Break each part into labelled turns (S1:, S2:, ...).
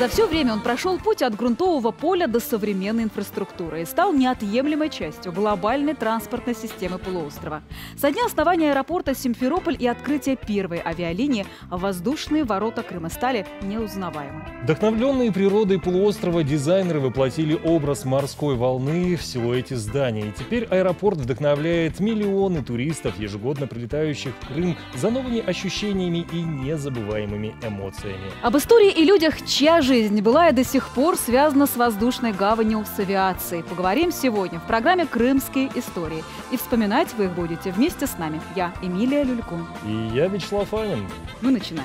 S1: За все время он прошел путь от грунтового поля до современной инфраструктуры и стал неотъемлемой частью глобальной транспортной системы полуострова. Со дня основания аэропорта Симферополь и открытия первой авиалинии воздушные ворота Крыма стали неузнаваемы.
S2: Вдохновленные природой полуострова дизайнеры воплотили образ морской волны в силуэте здания. И теперь аэропорт вдохновляет миллионы туристов, ежегодно прилетающих в Крым за новыми ощущениями и незабываемыми эмоциями.
S1: Об истории и людях, чья жизнь была и до сих пор связана с воздушной гаванью, с авиацией, поговорим сегодня в программе «Крымские истории». И вспоминать вы их будете вместе с нами. Я Эмилия Люлькун.
S2: И я Вячеслав Анин.
S1: Мы начинаем.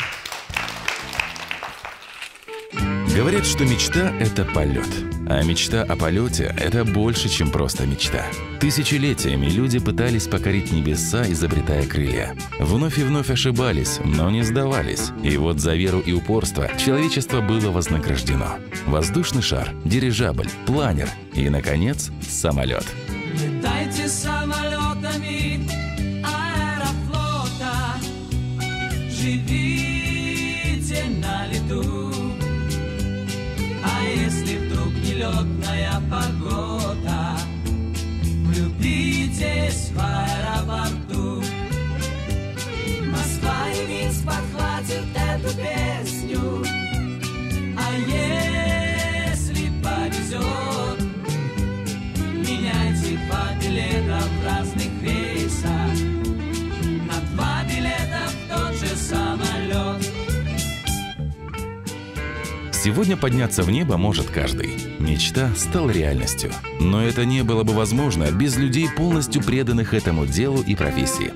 S3: Говорят, что мечта – это полет. А мечта о полете – это больше, чем просто мечта. Тысячелетиями люди пытались покорить небеса, изобретая крылья. Вновь и вновь ошибались, но не сдавались. И вот за веру и упорство человечество было вознаграждено. Воздушный шар, дирижабль, планер и, наконец, самолет.
S4: Летайте самолетами аэрофлота, живите на лету. А если вдруг нелетная погода, влюбитесь в аэропорту. Москва и Минск подхватит эту песню. А если повезет, меняйте 2 билета в разных рейсах на 2 билета в тот же самолет.
S3: Сегодня подняться в небо может каждый. Мечта стала реальностью. Но это не было бы возможно без людей, полностью преданных этому делу и профессии.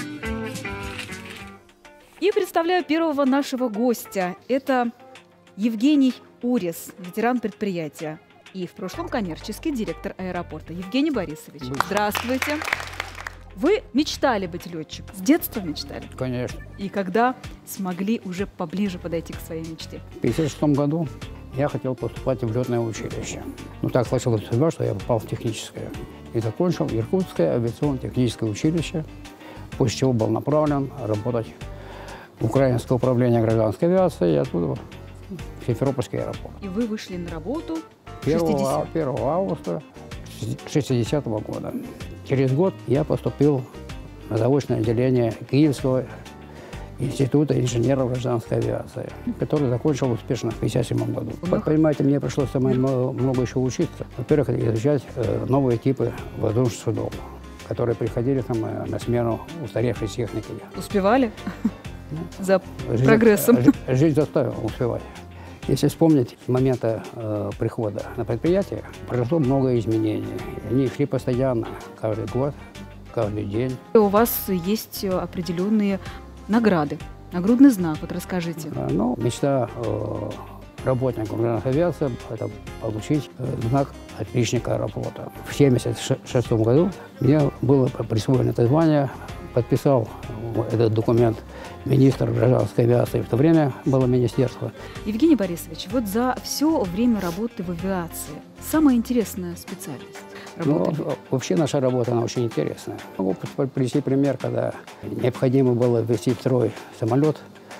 S1: И представляю первого нашего гостя. Это Евгений Урис, ветеран предприятия и в прошлом коммерческий директор аэропорта. Евгений Борисович, здравствуйте. Вы мечтали быть летчиком? С детства мечтали?
S5: Конечно.
S1: И когда смогли уже поближе подойти к своей мечте?
S5: В 1956 году я хотел поступать в летное училище. Ну, так сложилась судьба, что я попал в техническое. И закончил Иркутское авиационно-техническое училище, после чего был направлен работать в Украинское управление гражданской авиации и оттуда в Симферопольский аэропорт.
S1: И вы вышли на работу
S5: 1 августа 1960 года. Через год я поступил на заочное отделение Киевского института инженеров гражданской авиации, который закончил успешно в 1957 году. Как понимаете, мне пришлось много еще учиться. Во-первых, изучать новые типы воздушных судов, которые приходили на смену устаревшей техники.
S1: Успевали? За прогрессом?
S5: Жизнь заставила успевать. Если вспомнить с момента прихода на предприятие, произошло много изменений. Они шли постоянно, каждый год, каждый день.
S1: У вас есть определенные награды, нагрудный знак. Вот расскажите.
S5: Ну, мечта работника гражданской авиации – это получить знак отличника аэрофлота. В 1976 году мне было присвоено это звание, подписал этот документ министр гражданской авиации, в то время было министерство.
S1: Евгений Борисович, вот за все время работы в авиации самая интересная специальность?
S5: Ну, вообще наша работа, она очень интересная. Могу привести пример, когда необходимо было ввести в строй самолет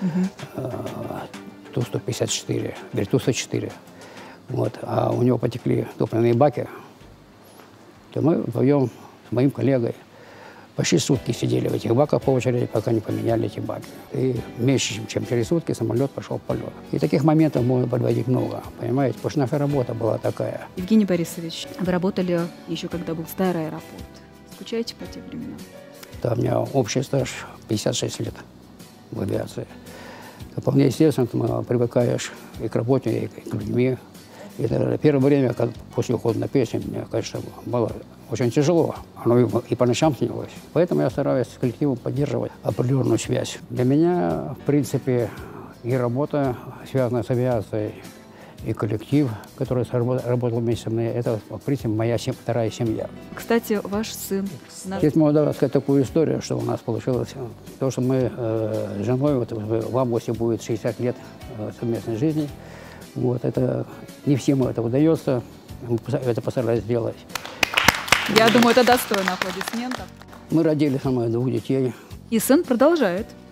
S5: Ту-154, Ту-104, вот, а у него потекли топливные баки, то мы вдвоем с моим коллегой почти сутки сидели в этих баках по очереди, пока не поменяли эти баки. И меньше, чем через сутки самолет пошел в полет. И таких моментов можно подводить много, понимаете? Потому что наша работа была такая.
S1: Евгений Борисович, вы работали еще когда был старый аэропорт. Скучаете по тем временам?
S5: Да, у меня общий стаж 56 лет в авиации. Вполне естественно, ты привыкаешь и к работе, и к людьми. И это первое время, после ухода на пенсию, мне, конечно, было очень тяжело. Оно и по ночам снилось. Поэтому я стараюсь с коллективом поддерживать определенную связь. Для меня, в принципе, и работа, связанная с авиацией, и коллектив, который работал вместе со мной, это, в принципе, моя вторая семья.
S1: Кстати, ваш сын...
S5: Здесь можно рассказать такую историю, что у нас получилось. То, что мы с женой, вот, в августе будет 60 лет совместной жизни. Вот, это не всем это удается, мы это постарались сделать.
S1: Я думаю, это достойно аплодисментов.
S5: Мы родили 2 детей.
S1: И сын продолжает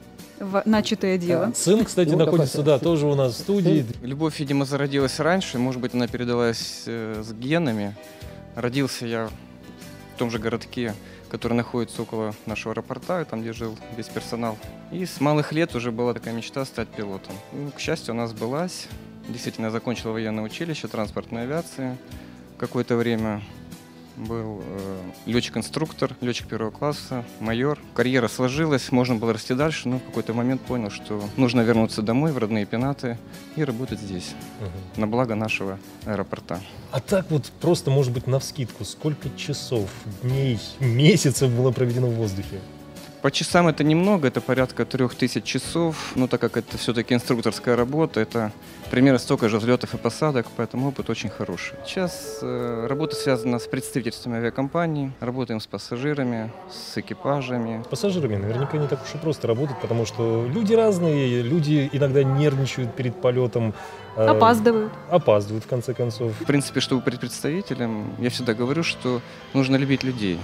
S1: начатое дело.
S2: Сын, кстати,
S5: Ну,
S2: находится,
S5: такой,
S2: тоже у нас в студии.
S6: Любовь, видимо, зародилась раньше, может быть, она передалась с генами. Родился я в том же городке, который находится около нашего аэропорта, там, где жил весь персонал. И с малых лет уже была такая мечта стать пилотом. Ну, к счастью, у нас сбылась. Действительно, я закончил военное училище транспортной авиации. Какое-то время был летчик-инструктор, летчик первого класса, майор. Карьера сложилась, можно было расти дальше, но в какой-то момент понял, что нужно вернуться домой, в родные пенаты, и работать здесь, на благо нашего аэропорта.
S2: А так вот просто, может быть, навскидку, сколько часов, дней, месяцев было проведено в воздухе?
S6: По часам это немного, это порядка 3000 часов, но так как это все-таки инструкторская работа, это примерно столько же взлетов и посадок, поэтому опыт очень хороший. Сейчас работа связана с представительствами авиакомпаний, работаем с пассажирами, с экипажами.
S2: С пассажирами наверняка не так уж и просто работать, потому что люди разные, люди иногда нервничают перед полетом.
S1: Опаздывают.
S2: Опаздывают, в конце концов.
S6: В принципе, чтобы быть представителем, я всегда говорю, что нужно любить людей.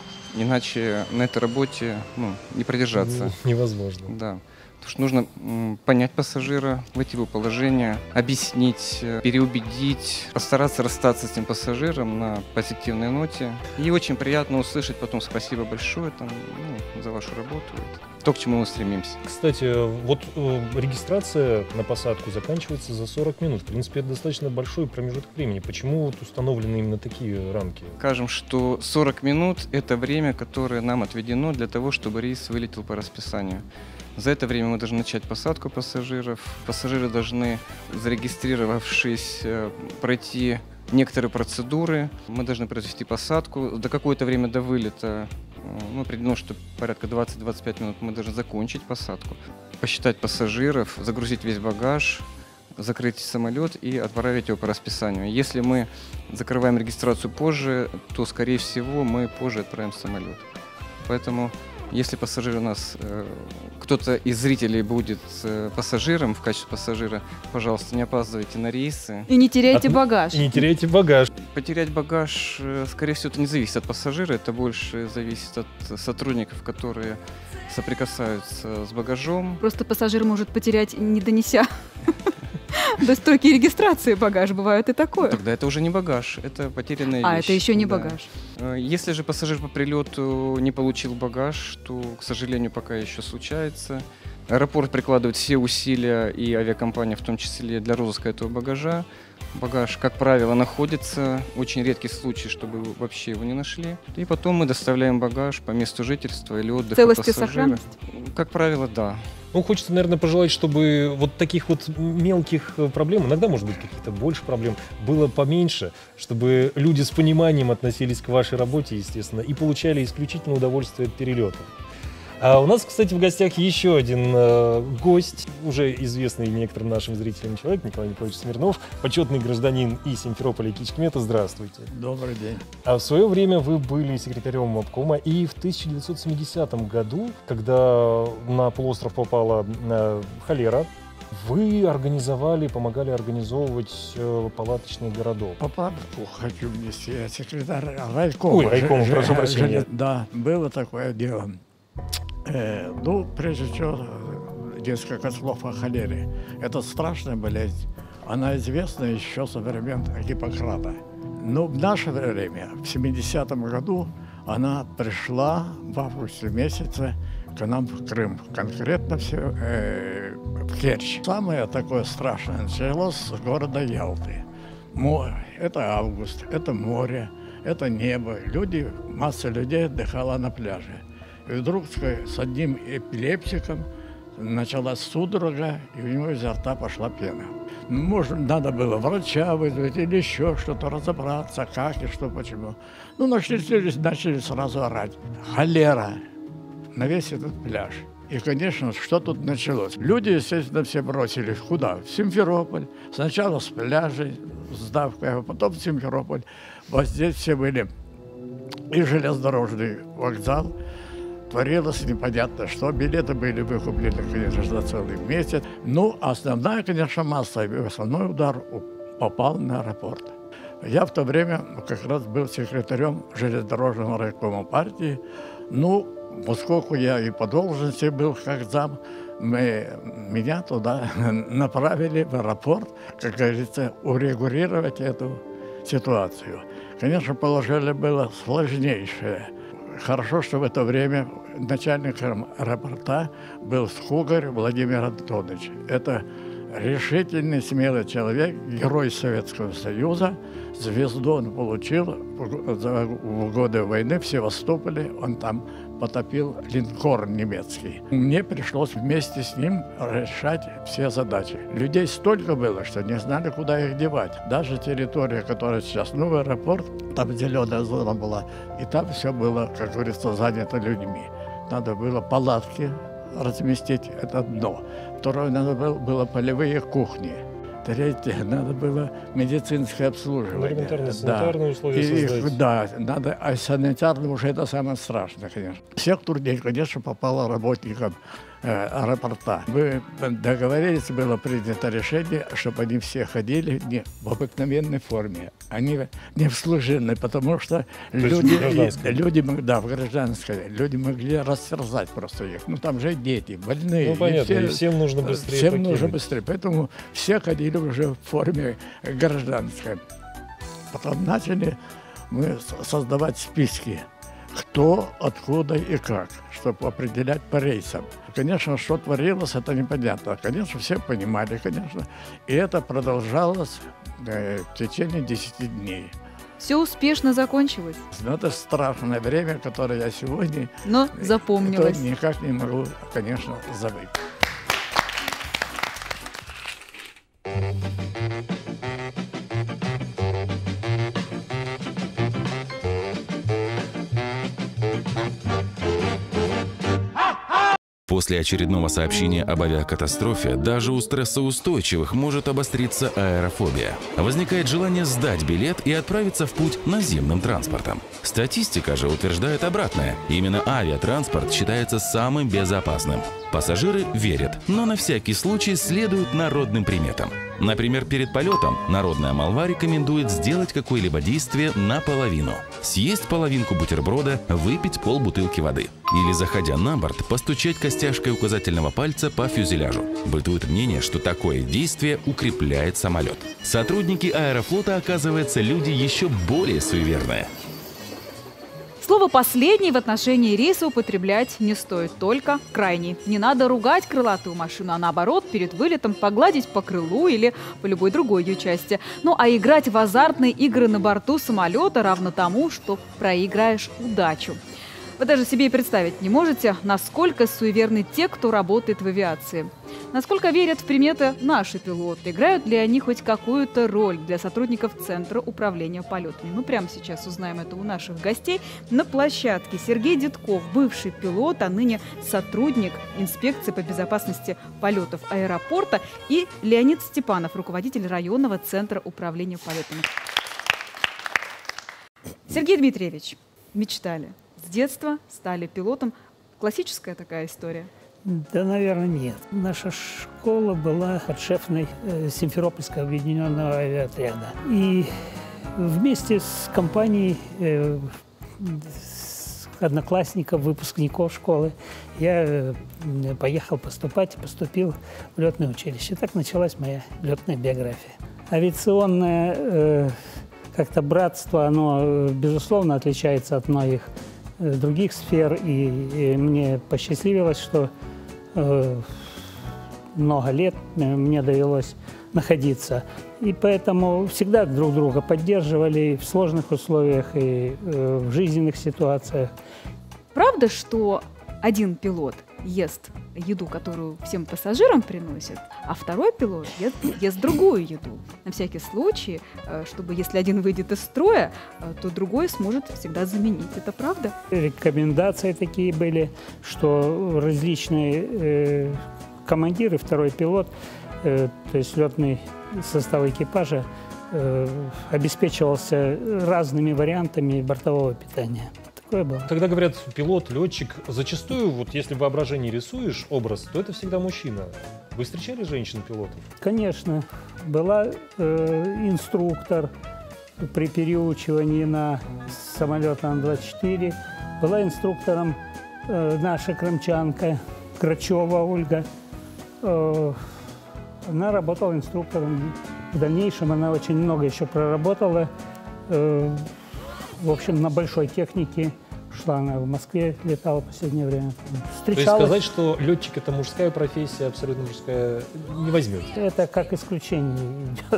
S6: Иначе на этой работе не продержаться.
S2: Невозможно.
S6: Да. Потому что нужно понять пассажира, войти в его положение, объяснить, переубедить, постараться расстаться с этим пассажиром на позитивной ноте. И очень приятно услышать потом спасибо большое за вашу работу. То, к чему мы стремимся.
S2: Кстати, вот регистрация на посадку заканчивается за 40 минут. В принципе, это достаточно большой промежуток времени. Почему вот установлены именно такие рамки?
S6: Скажем, что 40 минут – это время, которое нам отведено для того, чтобы рейс вылетел по расписанию. За это время мы должны начать посадку пассажиров. Пассажиры должны, зарегистрировавшись, пройти некоторые процедуры. Мы должны произвести посадку. До какое-то время до вылета, определено, что порядка 20-25 минут мы должны закончить посадку, посчитать пассажиров, загрузить весь багаж, закрыть самолет и отправить его по расписанию. Если мы закрываем регистрацию позже, то, скорее всего, мы позже отправим самолет. Поэтому, если пассажир у нас, кто-то из зрителей будет пассажиром в качестве пассажира, пожалуйста, не опаздывайте на рейсы.
S1: И не теряйте багаж.
S2: И не теряйте багаж.
S6: Потерять багаж, скорее всего, это не зависит от пассажира, это больше зависит от сотрудников, которые соприкасаются с багажом.
S1: Просто пассажир может потерять, не донеся до стойки регистрации багаж. Бывает и такое.
S6: Тогда это уже не багаж, это потерянная вещь.
S1: А, это еще не
S6: Да.
S1: багаж.
S6: Если же пассажир по прилету не получил багаж, то, к сожалению, пока еще случается. Аэропорт прикладывает все усилия, и авиакомпания в том числе, для розыска этого багажа. Багаж, как правило, находится. Очень редкий случай, чтобы вообще его не нашли. И потом мы доставляем багаж по месту жительства или отдыха
S1: Целость и
S6: пассажира.
S1: сохранность?
S6: Как правило, да.
S2: Хочется, наверное, пожелать, чтобы вот таких вот мелких проблем, иногда, может быть, каких-то больше проблем, было поменьше, чтобы люди с пониманием относились к вашей работе, естественно, и получали исключительное удовольствие от перелета. А у нас, кстати, в гостях еще один гость, уже известный некоторым нашим зрителям человек, Николай Николаевич Смирнов, почетный гражданин и Симферополя, и Кичкмета. Здравствуйте.
S7: Добрый день.
S2: А в свое время вы были секретарем обкома, и в 1970 году, когда на полуостров попала холера, вы помогали организовывать палаточный городок.
S7: По папку хочу внести, я секретарь райкома.
S2: Ой, райкома, прошу прощения.
S7: Да, было такое дело. Прежде всего, несколько слов о холере. Это страшная болезнь. Она известна еще со времен Гиппократа. Но в наше время, в 70-м году, она пришла в августе месяце к нам в Крым, конкретно в Керчь. Самое такое страшное началось с города Ялты. Это август, это море, это небо. Масса людей отдыхала на пляже. И вдруг с одним эпилептиком началась судорога, и у него изо рта пошла пена. Надо было врача вызвать или еще что-то, разобраться, как и что, почему. Начали сразу орать. Холера на весь этот пляж. И, конечно, что тут началось? Люди, естественно, все бросились. Куда? В Симферополь. Сначала с пляжей, с давкой, а потом в Симферополь. Вот здесь все были. И железнодорожный вокзал. Творилось непонятно что. Билеты были выкуплены, конечно, за целый месяц. Основная, конечно, масса, и основной удар попал на аэропорт. Я в то время как раз был секретарем железнодорожного райкома партии. поскольку я и по должности был как зам, меня туда направили в аэропорт, как говорится, урегулировать эту ситуацию. Конечно, положение было сложнейшее. Хорошо, что в это время начальником аэропорта был Скугарь Владимир Антонович. Это решительный, смелый человек, герой Советского Союза. Звезду он получил в годы войны в Севастополе. Он там потопил линкор немецкий. Мне пришлось вместе с ним решать все задачи. Людей столько было, что не знали, куда их девать. Даже территория, которая сейчас новый аэропорт, там зеленая зона была, и там все было, как говорится, занято людьми. Надо было палатки разместить, это одно. Второе, надо было полевые кухни. Третье, надо было медицинское обслуживание.
S2: Элементарно санитарные условия создать.
S7: Да, надо, а санитарно уже это самое страшное, конечно. Всех трудней, конечно, попало работникам аэропорта. Мы договорились, было принято решение, чтобы они все ходили не в обыкновенной форме, они не в служебной, потому что люди, да, в гражданской, люди могли растерзать просто их. Ну, там же дети, больные.
S2: Ну, понятно, и всем нужно быстрее
S7: Всем нужно быстрее, поэтому все ходили уже в форме гражданской. Потом начали мы создавать списки, кто, откуда и как, чтобы определять по рейсам. Конечно, что творилось, это непонятно. Конечно, все понимали, конечно. И это продолжалось в течение 10 дней.
S1: Все успешно закончилось.
S7: Но это страшное время, которое я сегодня...
S1: Но запомнилось.
S7: Никак не могу, конечно, забыть.
S3: После очередного сообщения об авиакатастрофе даже у стрессоустойчивых может обостриться аэрофобия. Возникает желание сдать билет и отправиться в путь наземным транспортом. Статистика же утверждает обратное. Именно авиатранспорт считается самым безопасным. Пассажиры верят, но на всякий случай следуют народным приметам. Например, перед полетом народная молва рекомендует сделать какое-либо действие наполовину. Съесть половинку бутерброда, выпить полбутылки воды. Или, заходя на борт, постучать костяшкой указательного пальца по фюзеляжу. Бытует мнение, что такое действие укрепляет самолет. Сотрудники аэрофлота, оказывается, люди еще более суеверные.
S1: Слово «последний» в отношении рейса употреблять не стоит, только «крайний». Не надо ругать крылатую машину, а наоборот, перед вылетом погладить по крылу или по любой другой ее части. Ну а играть в азартные игры на борту самолета равно тому, что проиграешь удачу. Вы даже себе и представить не можете, насколько суеверны те, кто работает в авиации. Насколько верят в приметы наши пилоты, играют ли они хоть какую-то роль для сотрудников Центра управления полетами. Мы прямо сейчас узнаем это у наших гостей. На площадке Сергей Дедков, бывший пилот, а ныне сотрудник инспекции по безопасности полетов аэропорта, и Леонид Степанов, руководитель районного Центра управления полетами. Сергей Дмитриевич, мечтали? С детства стали пилотом. Классическая такая история?
S8: Да, наверное, нет. Наша школа была подшефной Симферопольского объединенного авиаотряда. И вместе с компанией одноклассников, выпускников школы, я поехал поступать и поступил в летное училище. Так началась моя летная биография. Авиационное как-то братство, оно, безусловно, отличается от многих других сфер, и мне посчастливилось, что много лет мне довелось находиться. И поэтому всегда друг друга поддерживали в сложных условиях и в жизненных ситуациях.
S1: Правда, что один пилот ест еду, которую всем пассажирам приносит, а второй пилот ест другую еду? На всякий случай, чтобы если один выйдет из строя, то другой сможет всегда заменить. Это правда?
S8: Рекомендации такие были, что различные командиры, второй пилот, то есть летный состав экипажа, обеспечивался разными вариантами бортового питания. Такое было.
S2: Когда говорят пилот, летчик, зачастую, вот если в воображении рисуешь образ, то это всегда мужчина. Вы встречали женщин-пилотов?
S8: Конечно. Была инструктор при переучивании на самолет Ан-24, была инструктором наша крымчанка Крачева Ольга. Она работала инструктором. В дальнейшем она очень много еще проработала. В общем, на большой технике шла она в Москве, летала в последнее время. Встречалась.
S2: То есть сказать, что летчик — это мужская профессия, абсолютно мужская, не возьмете?
S8: Это как исключение идет.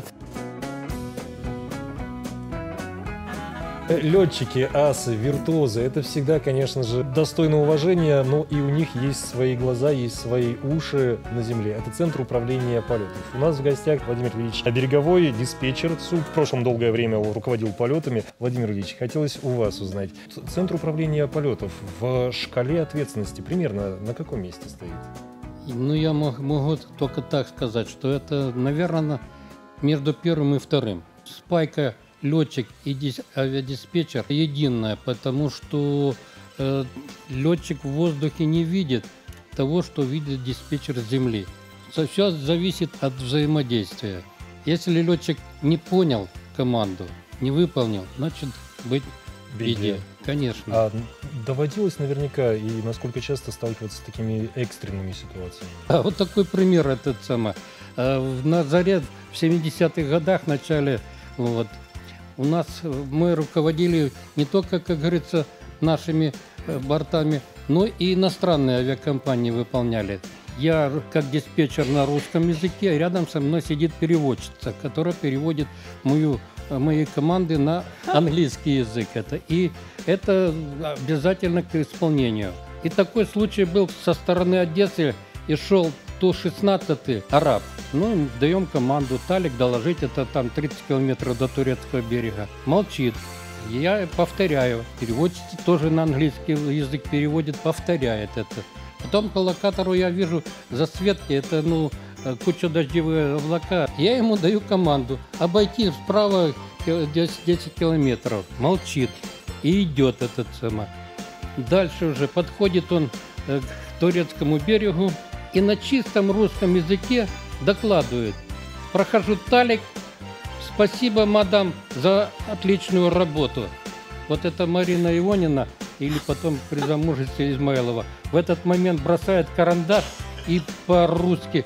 S2: Летчики, асы, виртуозы — это всегда, конечно же, достойно уважения, но и у них есть свои глаза, есть свои уши на земле. Это Центр управления полетов. У нас в гостях Владимир Ильич Береговой, диспетчер. В прошлом долгое время руководил полетами. Владимир Ильич, хотелось у вас узнать. Центр управления полетов в шкале ответственности примерно на каком месте стоит?
S9: Ну, я могу только так сказать, что это, наверное, между первым и вторым. Спайка летчик и авиадиспетчер единое, потому что летчик в воздухе не видит того, что видит диспетчер с земли. Все зависит от взаимодействия. Если летчик не понял команду, не выполнил, значит быть в беде. Конечно.
S2: А доводилось наверняка и насколько часто сталкиваться с такими экстренными ситуациями?
S9: Вот такой пример этот самый. На заре в 70-х годах в начале вот, у нас мы руководили не только, как говорится, нашими бортами, но и иностранные авиакомпании выполняли. Я как диспетчер на русском языке, рядом со мной сидит переводчица, которая переводит мои команды на английский язык. И это обязательно к исполнению. И такой случай был со стороны Одессы, и шел Ту-16 «Араб». Ну, даем команду «Талик» доложить, это там 30 километров до турецкого берега. Молчит. Я повторяю. Переводчик тоже на английский язык переводит, повторяет это. Потом по локатору я вижу засветки, это, куча дождевых облака. Я ему даю команду обойти справа 10 километров. Молчит. И идет этот самый. Дальше уже подходит он к турецкому берегу и на чистом русском языке докладывает. Прохожу Талик. Спасибо, мадам, за отличную работу. Вот это Марина Ионина, или потом при замужестве Измайлова, в этот момент бросает карандаш и по-русски.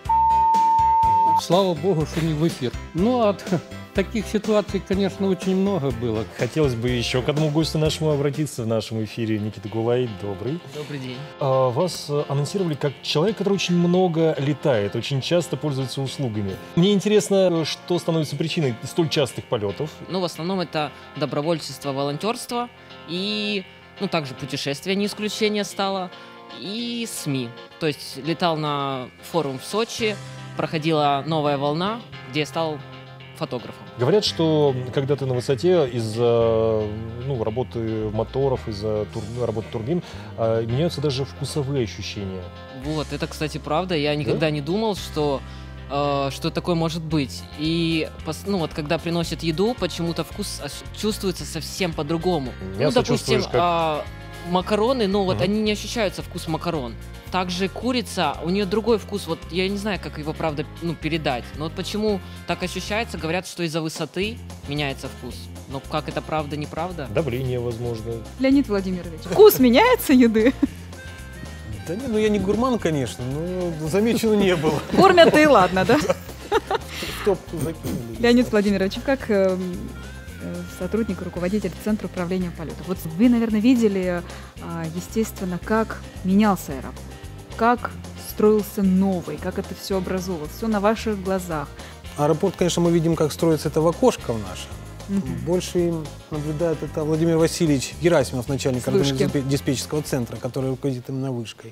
S9: Слава богу, что не в эфир. Ну, от таких ситуаций, конечно, очень много было.
S2: Хотелось бы еще к одному гостю нашему обратиться в нашем эфире. Никита Гулай, добрый.
S10: Добрый день.
S2: Вас анонсировали как человек, который очень много летает, очень часто пользуется услугами. Мне интересно, что становится причиной столь частых полетов?
S10: В основном это добровольчество, волонтерство и, также путешествия не исключение стало, и СМИ. То есть летал на форум в Сочи, проходила новая волна, где я стал фотографом.
S2: Говорят, что когда ты на высоте из-за работы моторов, из-за работы турбин, меняются даже вкусовые ощущения.
S10: Вот, это, кстати, правда. Я никогда не думал, что такое может быть. И когда приносят еду, почему-то вкус чувствуется совсем по-другому.
S2: Мясо
S10: допустим,
S2: как...
S10: макароны, они не ощущаются вкус макарон. Также курица, у нее другой вкус, я не знаю, как его, правда, передать. Но почему так ощущается, говорят, что из-за высоты меняется вкус. Но как это правда, неправда?
S2: Давление, возможно.
S1: Леонид Владимирович, вкус меняется еды?
S11: Да нет, я не гурман, конечно, но замечено не было.
S1: Кормят и ладно, да?
S11: В топку закинули.
S1: Леонид Владимирович, как сотрудник, руководитель Центра управления полетов. Вот вы, наверное, видели, естественно, как менялся аэропорт, как строился новый, как это все образовалось, все на ваших глазах.
S11: Аэропорт, конечно, мы видим, как строится это в окошко в наше. Больше им наблюдает это Владимир Васильевич Герасимов, начальник диспетчерского центра, который руководит именно вышкой.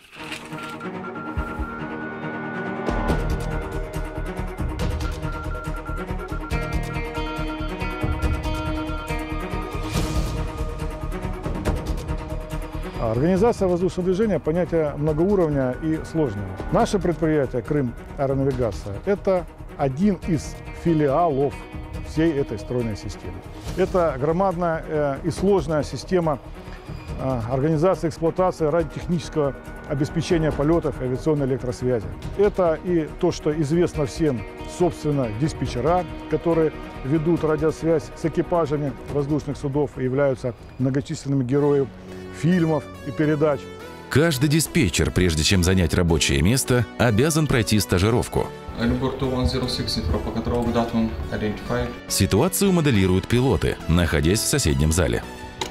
S12: Организация воздушного движения – понятие многоуровня и сложное. Наше предприятие «Крым Аэронавигация» – это один из филиалов всей этой стройной системы. Это громадная и сложная система организации эксплуатации радиотехнического обеспечения полетов и авиационной электросвязи. Это и то, что известно всем, собственно, диспетчера, которые ведут радиосвязь с экипажами воздушных судов и являются многочисленными героями фильмов и передач.
S3: Каждый диспетчер, прежде чем занять рабочее место, обязан пройти стажировку. Ситуацию моделируют пилоты, находясь в соседнем зале.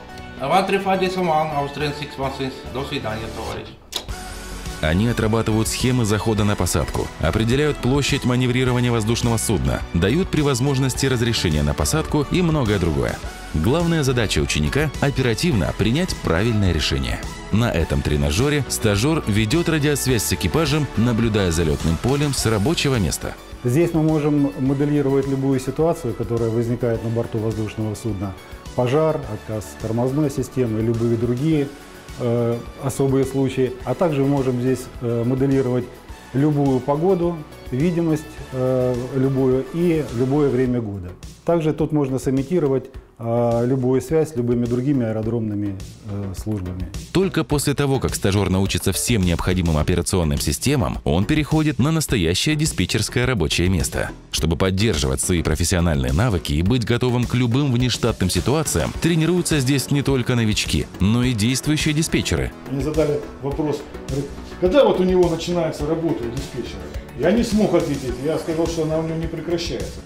S3: Они отрабатывают схемы захода на посадку, определяют площадь маневрирования воздушного судна, дают при возможности разрешение на посадку и многое другое. Главная задача ученика – оперативно принять правильное решение. На этом тренажере стажер ведет радиосвязь с экипажем, наблюдая за летным полем с рабочего места.
S13: Здесь мы можем моделировать любую ситуацию, которая возникает на борту воздушного судна. Пожар, отказ тормозной системы, любые другие особые случаи. А также мы можем здесь моделировать любую погоду, видимость любую и любое время года. Также тут можно сымитировать любую связь с любыми другими аэродромными службами.
S3: Только после того, как стажер научится всем необходимым операционным системам, он переходит на настоящее диспетчерское рабочее место. Чтобы поддерживать свои профессиональные навыки и быть готовым к любым внештатным ситуациям, тренируются здесь не только новички, но и действующие диспетчеры.
S12: Мне задали вопрос, когда вот у него начинается работа у диспетчера? Я не смог ответить, я сказал, что она у него не прекращается.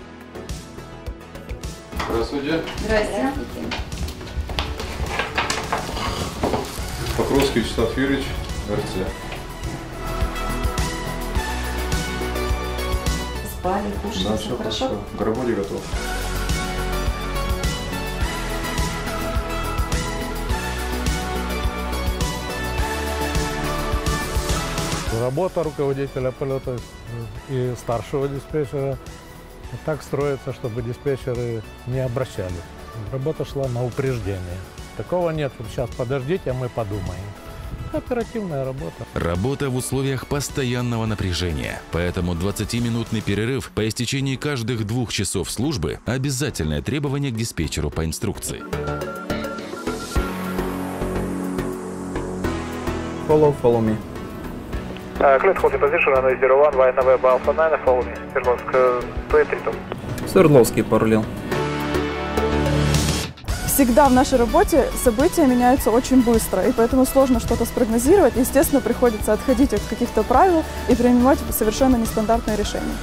S14: Здравствуйте.
S15: Здравствуйте.
S14: Покровский Вячеслав Юрьевич, РЦ.
S15: Спали, кушали,
S14: Да, все хорошо. К работе готов.
S16: Работа руководителя полета и старшего диспетчера так строится, чтобы диспетчеры не обращали. Работа шла на упреждение. Такого нет. Сейчас подождите, а мы подумаем. Оперативная работа.
S3: Работа в условиях постоянного напряжения. Поэтому 20-минутный перерыв по истечении каждых 2 часов службы – обязательное требование к диспетчеру по инструкции.
S17: Follow me.
S18: Clear holding position, runway 01, via November Alpha 9, follow me. Свердловск, 232.
S17: Свердловский пару
S19: Всегда в нашей работе события меняются очень быстро, и поэтому сложно что-то спрогнозировать. Естественно, приходится отходить от каких-то правил и принимать совершенно нестандартные решения.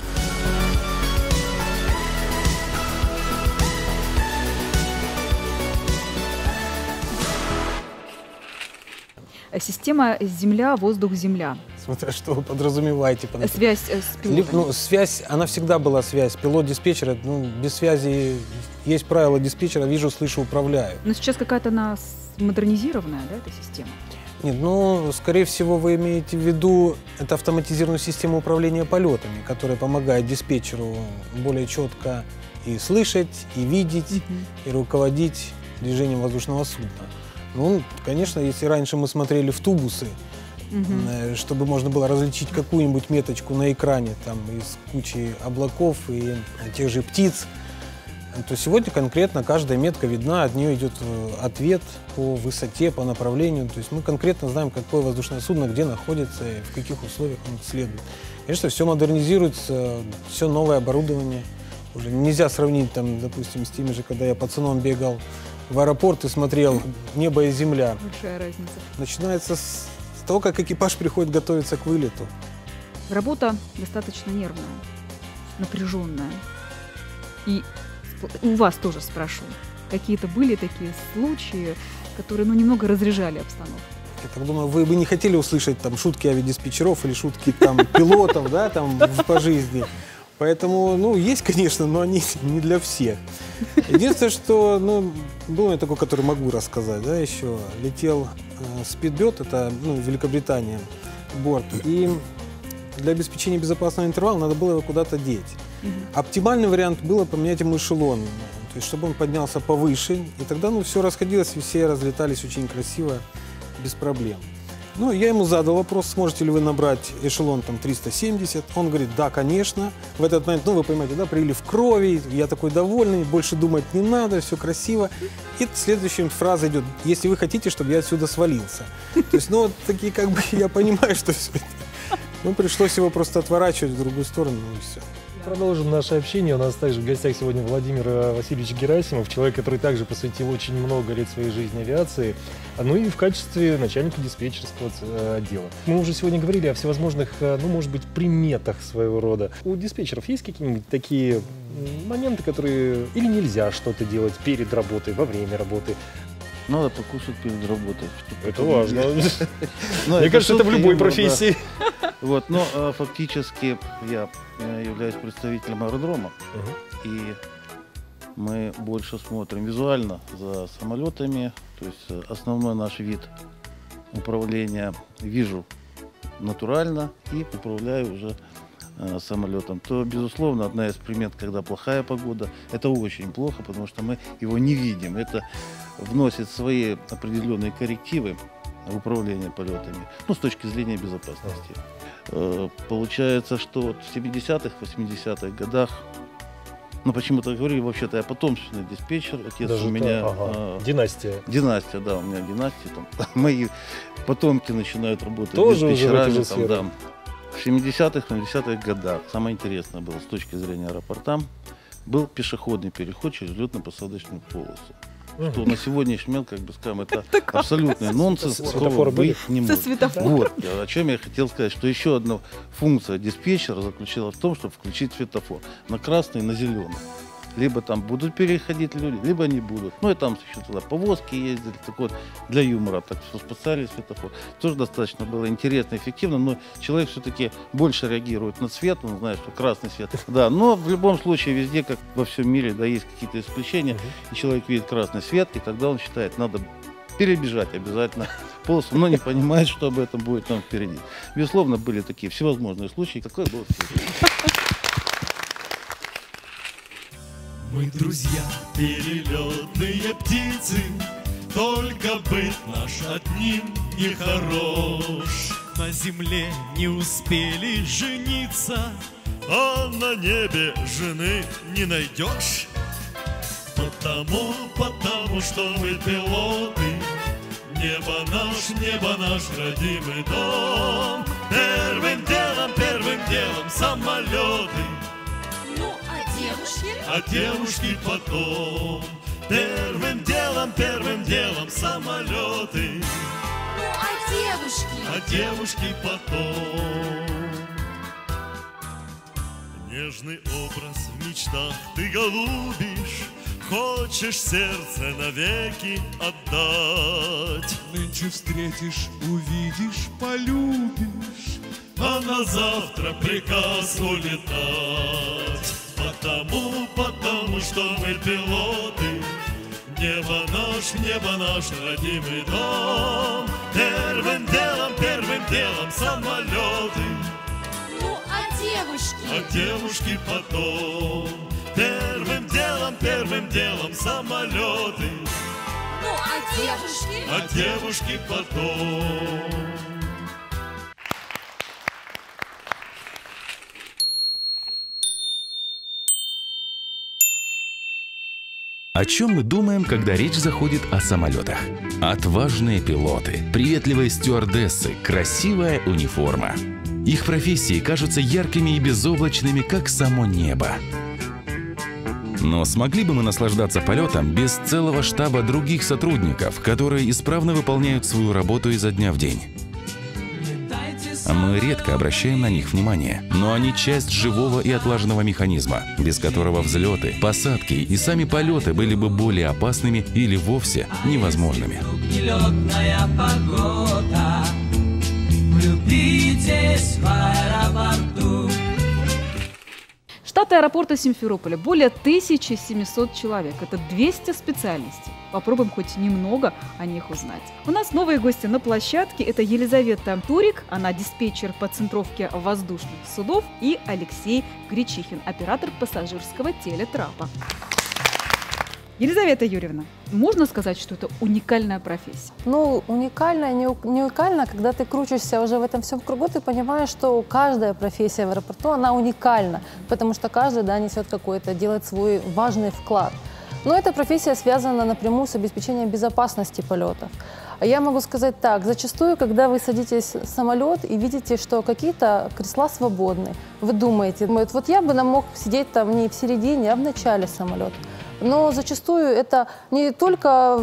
S1: Система Земля, воздух, Земля.
S11: Смотря что вы подразумеваете.
S1: Связь с пилотом.
S11: Связь, она всегда была связь. Пилот-диспетчер, без связи есть правила диспетчера, вижу, слышу, управляю.
S1: Но сейчас какая-то она модернизированная, да, эта система?
S11: Нет, скорее всего, вы имеете в виду это автоматизированную систему управления полетами, которая помогает диспетчеру более четко и слышать, и видеть, и руководить движением воздушного судна. Конечно, если раньше мы смотрели в тубусы, чтобы можно было различить какую-нибудь меточку на экране там, из кучи облаков и тех же птиц, то сегодня конкретно каждая метка видна, от нее идет ответ по высоте, по направлению. То есть мы конкретно знаем, какое воздушное судно, где находится и в каких условиях он следует. Конечно, все модернизируется, все новое оборудование. Уже нельзя сравнить, там, допустим, с теми же, когда я пацаном бегал в аэропорт и смотрел небо и земля.
S1: Большая разница.
S11: Начинается с того, как экипаж приходит готовиться к вылету.
S1: Работа достаточно нервная, напряженная. И у вас тоже спрошу, какие-то были такие случаи, которые немного разряжали обстановку?
S11: Я так думаю, вы бы не хотели услышать там шутки авиадиспетчеров или шутки там пилотов, да, там по жизни. Поэтому, есть, конечно, но они не для всех. Единственное, что, был у меня такой, который могу рассказать, да, еще. Летел спидбет, это, Великобритания, борт. И для обеспечения безопасного интервала надо было его куда-то деть. Оптимальный вариант было поменять ему эшелон, то есть чтобы он поднялся повыше. И тогда, все расходилось, все разлетались очень красиво, без проблем. Я ему задал вопрос, сможете ли вы набрать эшелон там 370. Он говорит, да, конечно. В этот момент, вы понимаете, да, прилив крови, я такой довольный, больше думать не надо, все красиво. И следующая фраза идет, если вы хотите, чтобы я отсюда свалился. То есть, такие я понимаю, что все это. Пришлось его просто отворачивать в другую сторону, и все.
S2: Продолжим наше общение. У нас также в гостях сегодня Владимир Васильевич Герасимов, человек, который также посвятил очень много лет своей жизни авиации. ну и в качестве начальника диспетчерского отдела. Мы уже сегодня говорили о всевозможных, ну, может быть, приметах своего рода. У диспетчеров есть какие-нибудь такие моменты, которые или нельзя что-то делать перед работой, во время работы?
S15: Надо покушать перед работой.
S2: Это важно. Мне кажется, это в любой профессии.
S15: Вот, но фактически я являюсь представителем аэродрома, и мы больше смотрим визуально за самолетами, то есть основной наш вид управления вижу натурально и управляю уже самолетом. То, безусловно, одна из примет, когда плохая погода, это очень плохо, потому что мы его не видим. Это вносит свои определенные коррективы в управление полетами, ну, с точки зрения безопасности. Получается, что вот в 70-х, 80-х годах, ну, почему-то говорю, вообще-то я потомственный диспетчер, отец
S2: даже
S15: у меня...
S2: Династия.
S15: Династия, да, у меня династия, там, мои потомки начинают работать
S2: тоже
S15: диспетчерами, там, да. В 70-х, 80-х годах самое интересное было с точки зрения аэропорта, был пешеходный переход через летно-посадочную полосу. Что на сегодняшний момент, как бы скажем, это абсолютный нонсенс, такого быть не может. Вот, о чем я хотел сказать, что еще одна функция диспетчера заключалась в том, чтобы включить светофор на красный и на зеленый. Либо там будут переходить люди, либо не будут. Ну и там еще туда повозки ездили, так вот, для юмора, так что спасали светофор. Тоже достаточно было интересно, эффективно, но человек все-таки больше реагирует на цвет, он знает, что красный свет. Да, но в любом случае везде, как во всем мире, да, есть какие-то исключения, и человек видит красный свет, и тогда он считает, надо перебежать обязательно полосу, но не понимает, что об этом будет там впереди. Безусловно, были такие всевозможные случаи, такое было всегда.
S20: Мы друзья, перелетные птицы, только быт наш одним нехорош. На земле не успели жениться, а на небе жены не найдешь. Потому что мы пилоты, небо наш родимый дом. Первым делом самолеты. А девушки потом. Первым делом самолеты.
S21: Ну,
S20: а девушки потом. Нежный образ в мечтах ты голубишь, хочешь сердце навеки отдать. Нынче встретишь, увидишь, полюбишь, а на завтра приказ улетать. Потому что мы пилоты, небо наш родимый дом. Первым делом самолеты.
S21: Ну, а
S20: девушки потом. Первым делом самолеты.
S21: Ну, а
S20: девушки потом.
S3: О чем мы думаем, когда речь заходит о самолетах? Отважные пилоты, приветливые стюардессы, красивая униформа. Их профессии кажутся яркими и безоблачными, как само небо. Но смогли бы мы наслаждаться полетом без целого штаба других сотрудников, которые исправно выполняют свою работу изо дня в день? Мы редко обращаем на них внимание, но они часть живого и отлаженного механизма, без которого взлеты, посадки и сами полеты были бы более опасными или вовсе невозможными.
S4: Нелетная погода, влюбитесь в аэропорту.
S1: Штат аэропорта Симферополя более 1700 человек. Это 200 специальностей. Попробуем хоть немного о них узнать. У нас новые гости на площадке. Это Елизавета Турик, она диспетчер по центровке воздушных судов, и Алексей Гречихин, оператор пассажирского телетрапа. Елизавета Юрьевна, можно сказать, что это уникальная профессия?
S21: Ну, уникальная, не уникальная. Когда ты крутишься уже в этом всем кругу, ты понимаешь, что каждая профессия в аэропорту, она уникальна, потому что каждый, да, несет какой-то, делает свой важный вклад. Но эта профессия связана напрямую с обеспечением безопасности полетов. Я могу сказать так, зачастую, когда вы садитесь в самолет и видите, что какие-то кресла свободны, вы думаете, вот я бы мог сидеть там не в середине, а в начале самолета. Но зачастую это не только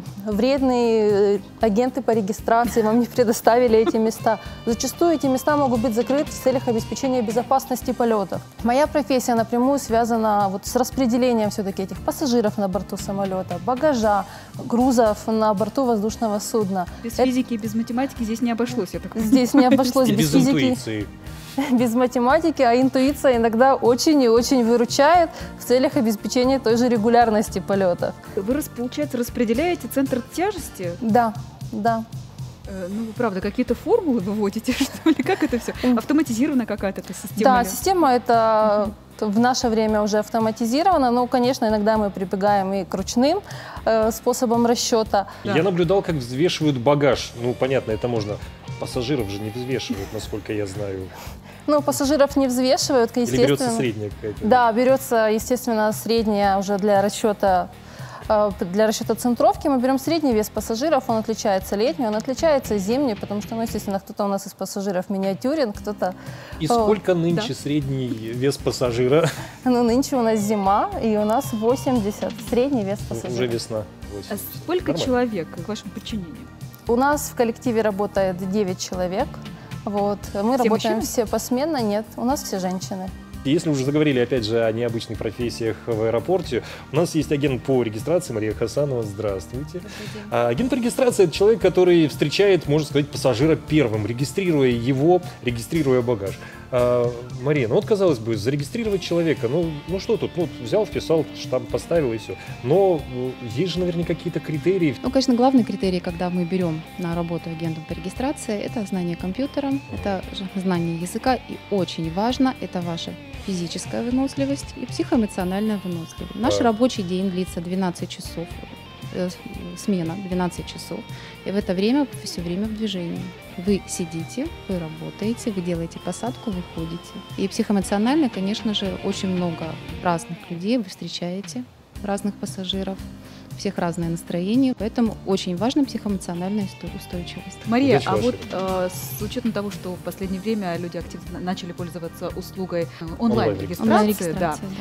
S21: вредные агенты по регистрации вам не предоставили эти места. Зачастую эти места могут быть закрыты в целях обеспечения безопасности полетов. Моя профессия напрямую связана вот с распределением все-таки этих пассажиров на борту самолета, багажа, грузов на борту воздушного судна.
S1: Без физики и без математики здесь не обошлось, я так понимаю.
S21: Здесь не обошлось без физики.
S2: Интуиции.
S21: Без математики, а интуиция иногда очень и очень выручает в целях обеспечения той же регулярности полетов.
S1: Вы, получается, распределяете центр тяжести?
S21: Да, да.
S1: Ну, правда, какие-то формулы выводите, что ли? Как это все? Автоматизирована какая-то эта система?
S21: Да, система это в наше время уже автоматизирована, но, конечно, иногда мы прибегаем и к ручным способам расчета.
S2: Я наблюдал, как взвешивают багаж. Ну, понятно, это можно. Пассажиров же не взвешивают, насколько я знаю.
S21: Ну, пассажиров не взвешивают, естественно.
S2: Или берется средняя какая-то?
S21: Да, берется, естественно, средняя уже для расчета центровки. Мы берем средний вес пассажиров, он отличается летний, он отличается зимний, потому что, ну, естественно, кто-то у нас из пассажиров миниатюрен, кто-то...
S2: И сколько нынче средний вес пассажира?
S21: Ну, нынче у нас зима, и у нас 80 средний вес пассажира.
S2: Уже весна. 80.
S1: А сколько человек в вашем подчинении?
S21: У нас в коллективе работает 9 человек. Вот. Мы работаем все посменно, нет, у нас все женщины.
S2: Если уже заговорили, опять же, о необычных профессиях в аэропорте, у нас есть агент по регистрации Мария Хасанова. Здравствуйте. Агент по регистрации – это человек, который встречает, можно сказать, пассажира первым, регистрируя его, регистрируя багаж. Мария, ну вот, казалось бы, зарегистрировать человека, ну что тут, ну взял, вписал, штамп поставил и все. Но есть же наверняка какие-то критерии.
S5: Ну, конечно, главный критерий, когда мы берем на работу агентом по регистрации, это знание компьютера, это знание языка, и очень важно, это ваша физическая выносливость и психоэмоциональная выносливость. Наш рабочий день длится 12 часов, смена 12 часов, и в это время вы все время в движении. Вы сидите, вы работаете, вы делаете посадку, вы ходите. И психоэмоционально, конечно же, очень много разных людей вы встречаете, разных пассажиров, у всех разное настроение, поэтому очень важна психоэмоциональная устойчивость.
S1: Мария, а вот с учетом того, что в последнее время люди активно начали пользоваться услугой онлайн-регистрации,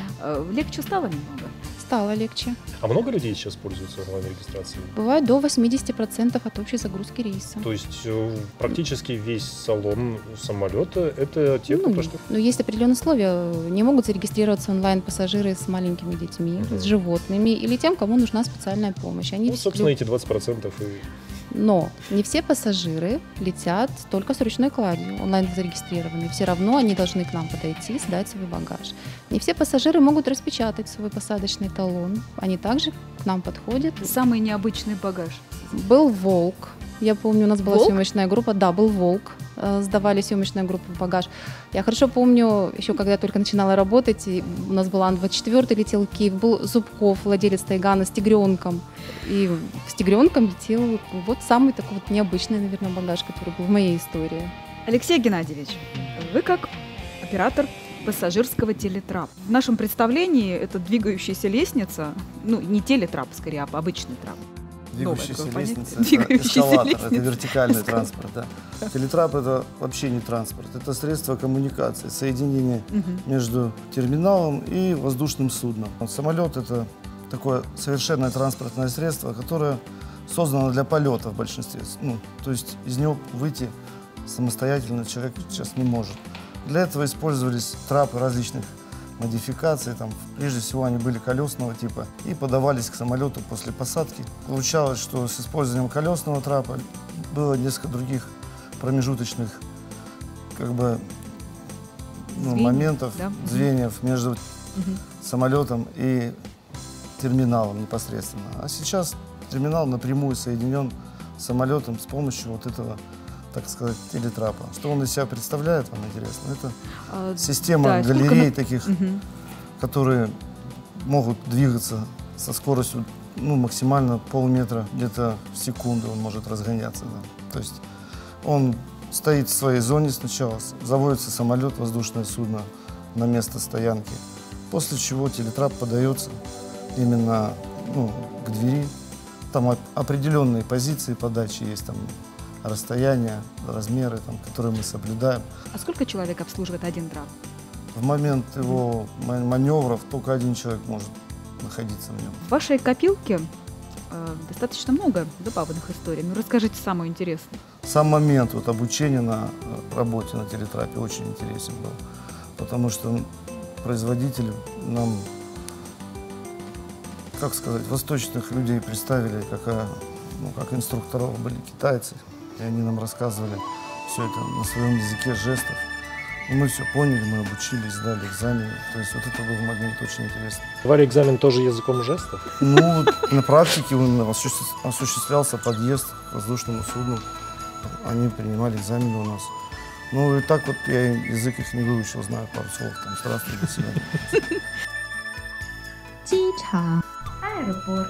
S1: легче стало немного?
S5: Стало легче.
S2: А много людей сейчас пользуются онлайн-регистрацией?
S5: Бывает до 80% от общей загрузки рейса.
S2: То есть практически весь салон самолета – это те, кто пошли?
S5: Ну, есть определенные условия. Не могут зарегистрироваться онлайн-пассажиры с маленькими детьми, с животными или тем, кому нужна специальная помощь. Они
S2: собственно, эти 20% и...
S5: Но не все пассажиры летят только с ручной кладью, онлайн зарегистрированные. Все равно они должны к нам подойти, сдать свой багаж. Не все пассажиры могут распечатать свой посадочный талон. Они также к нам подходят.
S1: Самый необычный багаж?
S5: Был «Волк». Я помню, у нас была съемочная группа. Да, был «Волк». Сдавали съемочную группу в багаж. Я хорошо помню, еще когда я только начинала работать, у нас был Ан-24, летел в Киев, был Зубков, владелец Тайгана, с тигренком. И с тигренком летел вот самый такой вот необычный, наверное, багаж, который был в моей истории.
S1: Алексей Геннадьевич, вы как оператор пассажирского телетрапа. В нашем представлении это двигающаяся лестница, ну не телетрап, скорее, а обычный трап.
S22: Двигающаяся лестница, это эскалатор, это вертикальный транспорт. Да. Телетрап – это вообще не транспорт, это средство коммуникации, соединение между терминалом и воздушным судном. Самолет – это такое совершенное транспортное средство, которое создано для полета в большинстве. Ну, то есть из него выйти самостоятельно человек сейчас не может. Для этого использовались трапы различных модификации, там, прежде всего они были колесного типа и подавались к самолету после посадки. Получалось, что с использованием колесного трапа было несколько других промежуточных моментов, звеньев между самолетом и терминалом непосредственно. А сейчас терминал напрямую соединен с самолетом с помощью вот этого, так сказать, телетрапа. Что он из себя представляет, вам интересно? Это система галерей таких, которые могут двигаться со скоростью максимально полметра, где-то в секунду он может разгоняться. Да. То есть он стоит в своей зоне сначала, заводится самолет, воздушное судно на место стоянки, после чего телетрап подается именно к двери. Там определенные позиции подачи есть, там расстояния, размеры, которые мы соблюдаем.
S1: А сколько человек обслуживает один трап?
S22: В момент его маневров только один человек может находиться в нем.
S1: В вашей копилке достаточно много забавных историй. Ну, расскажите самое интересное.
S22: Сам момент вот, обучения на работе на телетрапе очень интересен был, потому что производители нам, как сказать, восточных людей представили, как инструкторов были китайцы, и они нам рассказывали все это на своем языке жестов. И мы все поняли, мы обучились, сдали экзамены. То есть вот это был момент очень интересный.
S2: Варя, экзамен тоже языком жестов?
S22: Ну, на практике осуществлялся подъезд к воздушному судну. Они принимали экзамены у нас. Ну и так вот я язык их не выучил, знаю пару слов, там, здравствуй, до свидания.
S1: Аэропорт.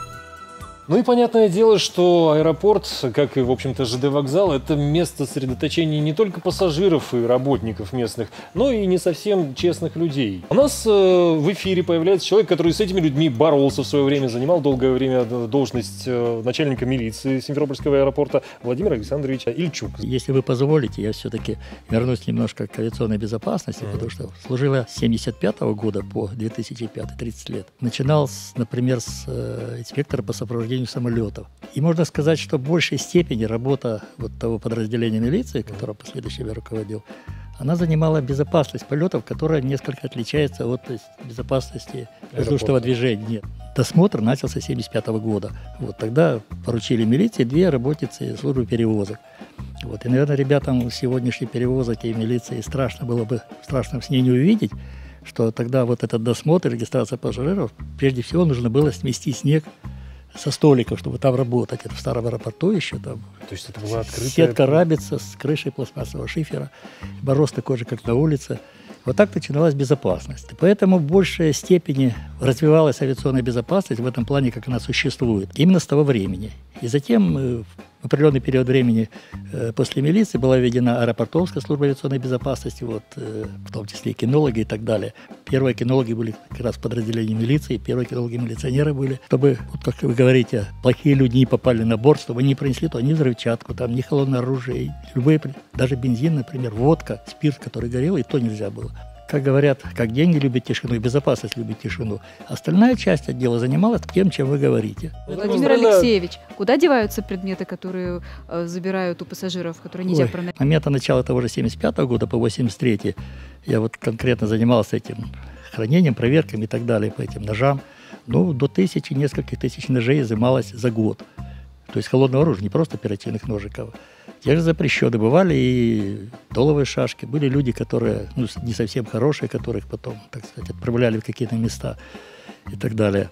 S2: Ну и понятное дело, что аэропорт, как и, в общем-то, ЖД-вокзал, это место сосредоточения не только пассажиров и работников местных, но и не совсем честных людей. У нас в эфире появляется человек, который с этими людьми боролся в свое время, занимал долгое время должность начальника милиции Симферопольского аэропорта, Владимир Александрович Ильчук.
S6: Если вы позволите, я все-таки вернусь немножко к авиационной безопасности, потому что служила с 1975 года по 2005, 30 лет. Начинал, например, с инспектора по сопровождению самолетов. И можно сказать, что в большей степени работа вот того подразделения милиции, которое последующим я руководил, она занимала безопасность полетов, которая несколько отличается от безопасности воздушного движения. Нет. Досмотр начался с 1975 года. Вот тогда поручили милиции 2 работницы службы перевозок. Вот. И, наверное, ребятам сегодняшних перевозок и милиции страшно было бы в страшном сне не увидеть, что тогда вот этот досмотр, регистрация пассажиров, прежде всего нужно было смести снег со столиков, чтобы там работать. Это в старом аэропорту еще там.
S2: То есть это была открытая...
S6: Сетка рабица с крышей пластмассового шифера, мороз такой же, как на улице. Вот так начиналась безопасность. И поэтому в большей степени развивалась авиационная безопасность в этом плане, как она существует, именно с того времени. И затем в определенный период времени после милиции была введена аэропортовская служба авиационной безопасности, вот, в том числе и кинологи и так далее. Первые кинологи были как раз в подразделении милиции, первые кинологи-милиционеры были, чтобы, вот как вы говорите, плохие люди не попали на борт, чтобы не принесли то ни взрывчатку, там, ни холодное оружие, любые, даже бензин, например, водка, спирт, который горел, и то нельзя было. Как говорят, как деньги любят тишину и безопасность любит тишину. Остальная часть отдела занималась тем, чем вы говорите.
S1: Владимир Алексеевич, куда деваются предметы, которые забирают у пассажиров, которые нельзя проверить?
S6: С момента начала того же 1975 года по 1983 я вот конкретно занимался этим хранением, проверками и так далее по этим ножам. Ну, до нескольких тысяч ножей изымалось за год. То есть холодного оружия, не просто оперативных ножиков. Те же запрещены. Бывали и доловые шашки. Были люди, которые не совсем хорошие, которых потом, так сказать, отправляли в какие-то места и так далее.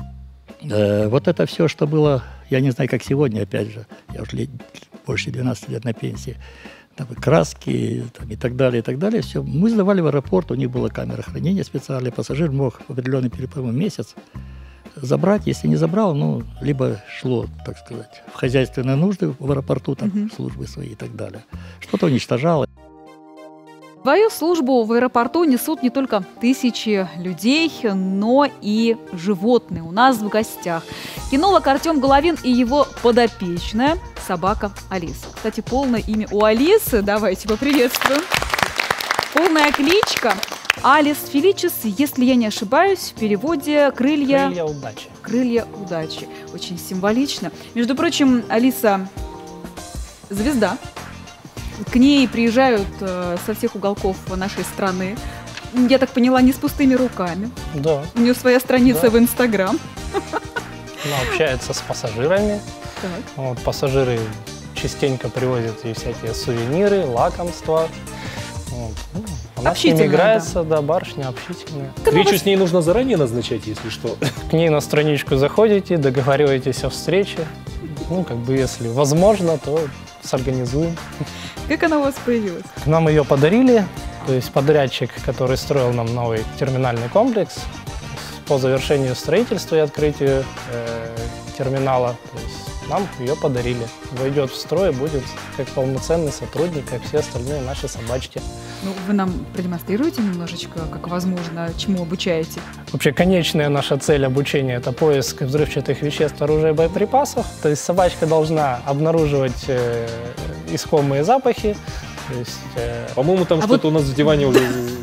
S6: Вот это все, что было, я не знаю, как сегодня, опять же, я уже больше 12 лет на пенсии, там, краски там, и так далее, все. Мы сдавали в аэропорт, у них была камера хранения специальная, пассажир мог в определенный период, по-моему, месяц забрать, если не забрал, ну, либо шло, так сказать, в хозяйственные нужды в аэропорту, там, службы свои и так далее. Что-то уничтожало.
S1: Свою службу в аэропорту несут не только тысячи людей, но и животные. У нас в гостях кинолог Артем Головин и его подопечная собака Алиса. Кстати, полное имя у Алисы, давайте поприветствуем. Полная кличка Алис Феличис, если я не ошибаюсь, в переводе «Крылья
S7: удачи».
S1: «Крылья удачи». Очень символично. Между прочим, Алиса звезда. К ней приезжают со всех уголков нашей страны. Я так поняла, не с пустыми руками.
S7: Да.
S1: У нее своя страница в Инстаграм.
S7: Она общается с пассажирами. Вот, пассажиры частенько привозят ей всякие сувениры, лакомства. Вот. Она с ними играется, да, барышня общительная.
S2: Встречу с ней нужно заранее назначать, если что.
S7: К ней на страничку заходите, договариваетесь о встрече. Ну, как бы, если возможно, то сорганизуем.
S1: Как она у вас появилась?
S7: Нам ее подарили, то есть подрядчик, который строил нам новый терминальный комплекс, по завершению строительства и открытию терминала, то есть нам ее подарили. Войдет в строй, будет как полноценный сотрудник, как все остальные наши собачки.
S1: Ну, вы нам продемонстрируете немножечко, как возможно, чему обучаете?
S7: Вообще, конечная наша цель обучения – это поиск взрывчатых веществ, оружия и боеприпасов. То есть собачка должна обнаруживать искомые запахи.
S2: По-моему, там что-то у нас в диване уже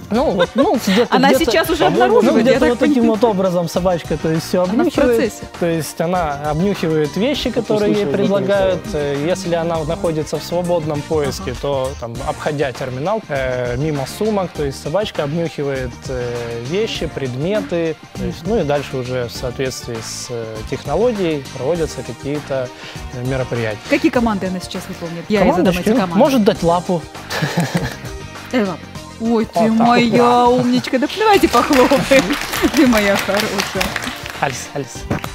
S1: Она сейчас уже обнаруживает, я
S7: где-то
S1: так
S7: вот таким
S1: понимаю.
S7: вот образом собачка, то есть все
S1: Она в
S7: обнюхивает.
S1: процессе.
S7: То есть она обнюхивает вещи, которые ей предлагают. Если она находится в свободном поиске, то там, обходя терминал, мимо сумок, то есть собачка обнюхивает вещи, предметы, то есть, ну и дальше уже в соответствии с технологией проводятся какие-то мероприятия.
S1: Какие команды она сейчас выполнит? Я ей задам эти команды.
S7: Может дать лапу.
S1: Эва. Ой, ты моя умничка. Да давайте похлопаем. Ты моя хорошая.
S7: Альс, Альс.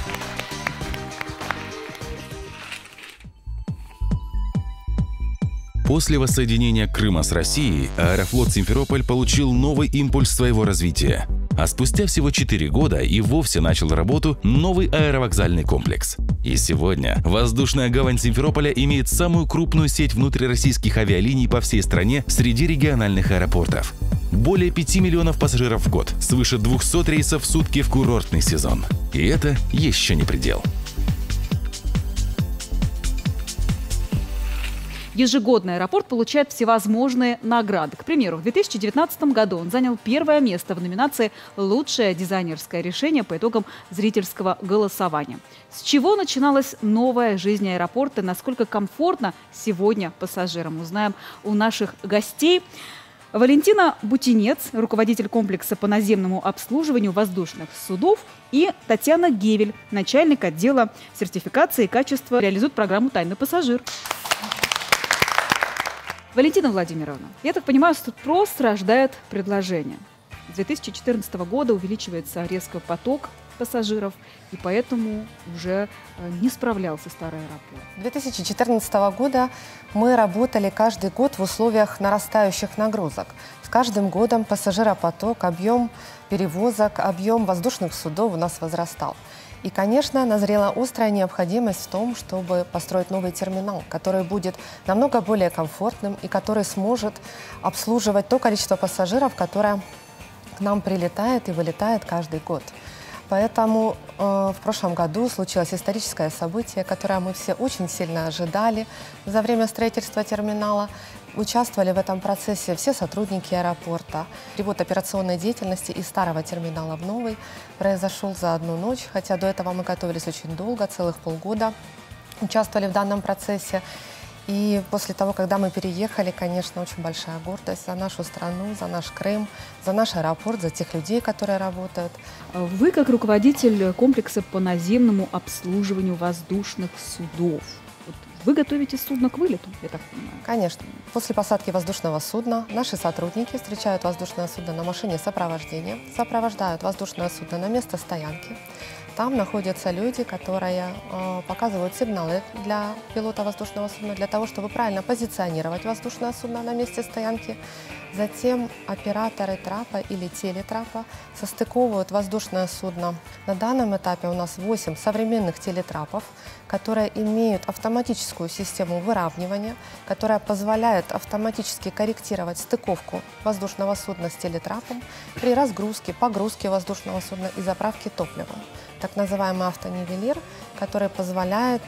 S3: После воссоединения Крыма с Россией Аэрофлот Симферополь получил новый импульс своего развития. А спустя всего 4 года и вовсе начал работу новый аэровокзальный комплекс. И сегодня воздушная гавань Симферополя имеет самую крупную сеть внутрироссийских авиалиний по всей стране среди региональных аэропортов. Более 5 миллионов пассажиров в год, свыше 200 рейсов в сутки в курортный сезон. И это еще не предел.
S1: Ежегодно аэропорт получает всевозможные награды. К примеру, в 2019 году он занял первое место в номинации «Лучшее дизайнерское решение» по итогам зрительского голосования. С чего начиналась новая жизнь аэропорта, насколько комфортно сегодня пассажирам, узнаем у наших гостей. Валентина Бутинец, руководитель комплекса по наземному обслуживанию воздушных судов, и Татьяна Гевель, начальник отдела сертификации и качества, реализует программу «Тайный пассажир». Валентина Владимировна, я так понимаю, спрос рождает предложение. С 2014 года увеличивается резко поток пассажиров, и поэтому уже не справлялся старый аэропорт.
S8: С 2014 года мы работали каждый год в условиях нарастающих нагрузок. С каждым годом пассажиропоток, объем перевозок, объем воздушных судов у нас возрастал. И, конечно, назрела острая необходимость в том, чтобы построить новый терминал, который будет намного более комфортным и который сможет обслуживать то количество пассажиров, которое к нам прилетает и вылетает каждый год. Поэтому в прошлом году случилось историческое событие, которое мы все очень сильно ожидали за время строительства терминала. Участвовали в этом процессе все сотрудники аэропорта. Перевод операционной деятельности из старого терминала в новый произошел за одну ночь, хотя до этого мы готовились очень долго, целых полгода, участвовали в данном процессе. И после того, когда мы переехали, конечно, очень большая гордость за нашу страну, за наш Крым, за наш аэропорт, за тех людей, которые работают.
S1: Вы, как руководитель комплекса по наземному обслуживанию воздушных судов, вы готовите судно к вылету, я так понимаю?
S8: Конечно. После посадки воздушного судна наши сотрудники встречают воздушное судно на машине сопровождения, сопровождают воздушное судно на место стоянки. Там находятся люди, которые показывают сигналы для пилота воздушного судна, для того, чтобы правильно позиционировать воздушное судно на месте стоянки. Затем операторы трапа или телетрапа состыковывают воздушное судно. На данном этапе у нас 8 современных телетрапов, которые имеют автоматическую систему выравнивания, которая позволяет автоматически корректировать стыковку воздушного судна с телетрапом при разгрузке, погрузке воздушного судна и заправке топливом. Так называемый автонивелир, который позволяет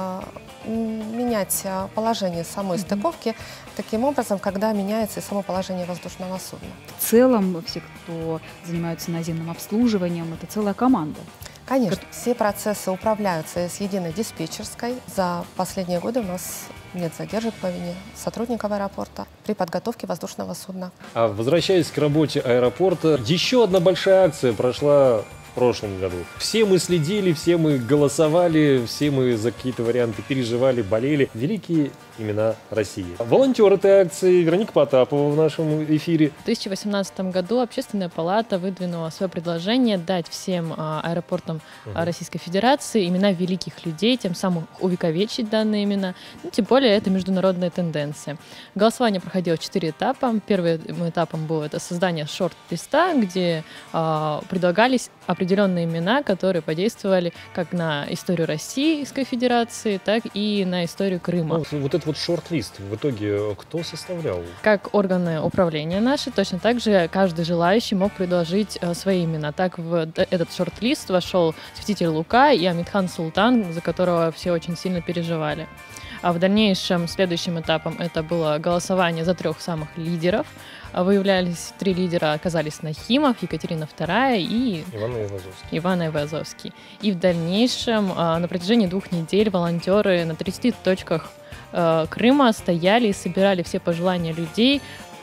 S8: менять положение самой стыковки таким образом, когда меняется и само положение воздушного судна.
S1: В целом, все, кто занимаются наземным обслуживанием, это целая команда.
S8: Конечно, все процессы управляются с единой диспетчерской. За последние годы у нас нет задержек по вине сотрудников аэропорта при подготовке воздушного судна.
S2: А возвращаясь к работе аэропорта, еще одна большая акция прошла в прошлом году. Все мы следили, все мы голосовали, все мы за какие-то варианты переживали, болели. Великие имена России. Волонтер этой акции Вероника Потапова в нашем эфире.
S9: В 2018 году Общественная палата выдвинула свое предложение дать всем аэропортам Российской Федерации имена великих людей, тем самым увековечить данные имена. Ну, тем более это международная тенденция. Голосование проходило в 4 этапа. Первым этапом было это создание шорт-листа, где предлагались определенные имена, которые подействовали как на историю Российской Федерации, так и на историю Крыма.
S2: Ну, вот этот вот шорт-лист в итоге кто составлял?
S9: Как органы управления наши, точно так же каждый желающий мог предложить свои имена. Так в этот шорт-лист вошел святитель Лука и Амитхан Султан, за которого все очень сильно переживали. А в дальнейшем, следующим этапом это было голосование за 3 самых лидеров. Выявлялись 3 лидера, оказались Нахимов, Екатерина II и Иван Айвазовский. И в дальнейшем на протяжении 2 недель волонтеры на 30 точках Крыма стояли и собирали все пожелания людей,